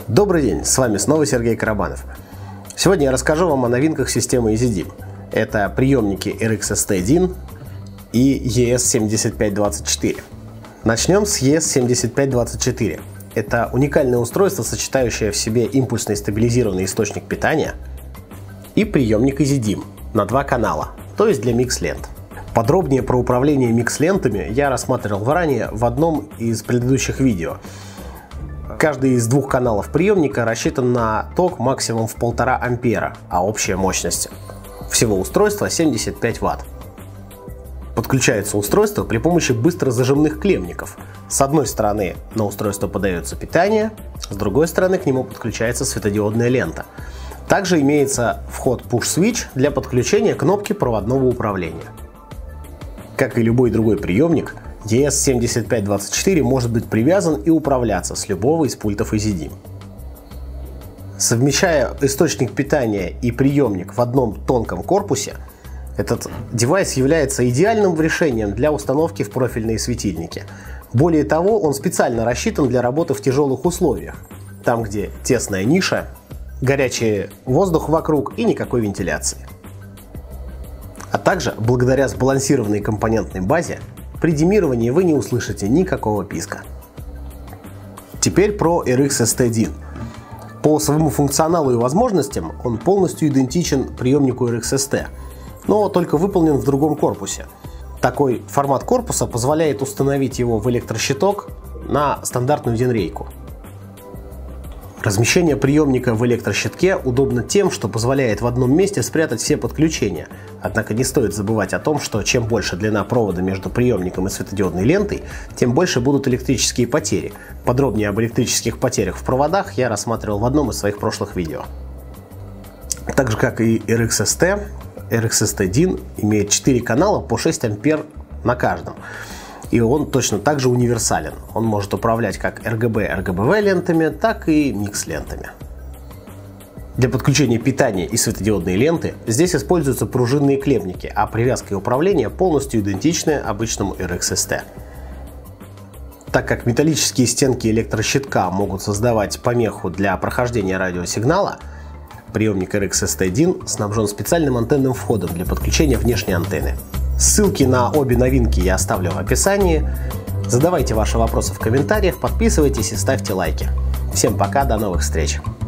Добрый день, с вами снова Сергей Карабанов. Сегодня я расскажу вам о новинках системы EasyDIM. Это приемники RxST-DIN и ES7524. Начнем с ES7524. Это уникальное устройство, сочетающее в себе импульсный стабилизированный источник питания и приемник EasyDIM на 2 канала, то есть для микс-лент. Подробнее про управление микс-лентами я рассматривал ранее в одном из предыдущих видео. Каждый из 2 каналов приемника рассчитан на ток максимум в 1,5 ампера, а общая мощность всего устройства 75 Вт. Подключается устройство при помощи быстрозажимных клеммников. С одной стороны на устройство подается питание, с другой стороны к нему подключается светодиодная лента. Также имеется вход Push-Switch для подключения кнопки проводного управления. Как и любой другой приемник, ES7524 может быть привязан и управляться с любого из пультов EasyDIM. Совмещая источник питания и приемник в одном тонком корпусе, этот девайс является идеальным решением для установки в профильные светильники. Более того, он специально рассчитан для работы в тяжелых условиях, там где тесная ниша, горячий воздух вокруг и никакой вентиляции. А также, благодаря сбалансированной компонентной базе, при диммировании вы не услышите никакого писка. Теперь про RxST-DIN. По своему функционалу и возможностям он полностью идентичен приемнику RxST, но только выполнен в другом корпусе. Такой формат корпуса позволяет установить его в электрощиток на стандартную DIN-рейку. Размещение приемника в электрощитке удобно тем, что позволяет в одном месте спрятать все подключения. Однако не стоит забывать о том, что чем больше длина провода между приемником и светодиодной лентой, тем больше будут электрические потери. Подробнее об электрических потерях в проводах я рассматривал в одном из своих прошлых видео. Так же как и RxST, RxST-DIN имеет 4 канала по 6 ампер на каждом. И он точно так же универсален. Он может управлять как RGB, RGBV лентами, так и микс-лентами. Для подключения питания и светодиодной ленты здесь используются пружинные клеммники, а привязка и управление полностью идентичны обычному RxST. Так как металлические стенки электрощитка могут создавать помеху для прохождения радиосигнала, приемник RxST-DIN снабжен специальным антенным входом для подключения внешней антенны. Ссылки на обе новинки я оставлю в описании. Задавайте ваши вопросы в комментариях, подписывайтесь и ставьте лайки. Всем пока, до новых встреч!